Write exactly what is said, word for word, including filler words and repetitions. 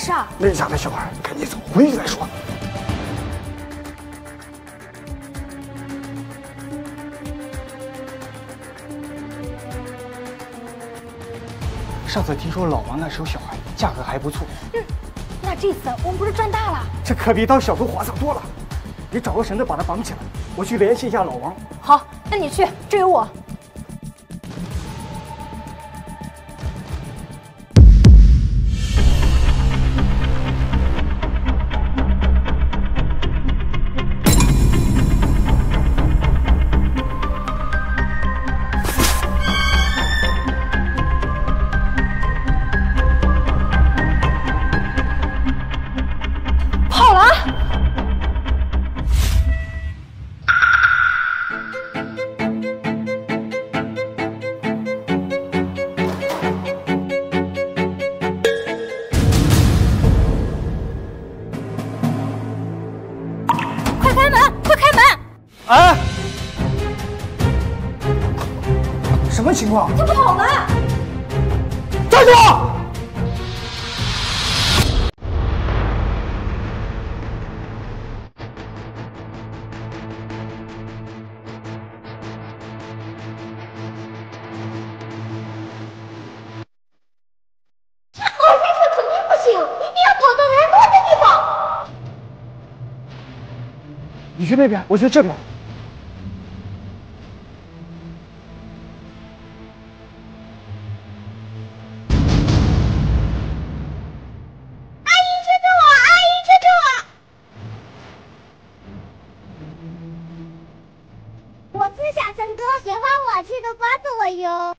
事啊？ 那家的小孩，赶紧走，回去再说。上次听说老王那时候小孩价格还不错。 嗯，那这次我们不是赚大了？ 这可比当小偷划算多了。你找个绳子把他绑起来，我去联系一下老王。 好，那你去，这有我。 哎，什么情况？ 他跑了！ 站住！ 这好像是肯定不行，一定要跑到人多的地方。 你去那边，我去这边。 我是小陈哥，喜欢我记得关注我哟。